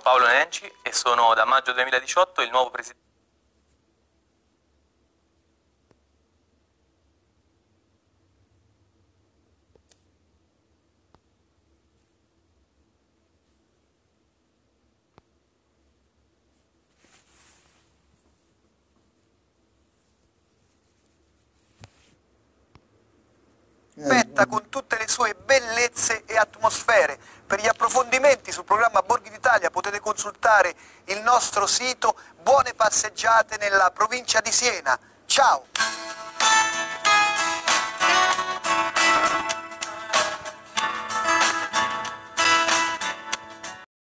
Paolo Nenci e sono da maggio 2018 il nuovo presidente. Con tutte le sue bellezze e atmosfere. Per gli approfondimenti sul programma Borghi d'Italia potete consultare il nostro sito. Buone passeggiate nella provincia di Siena. Ciao!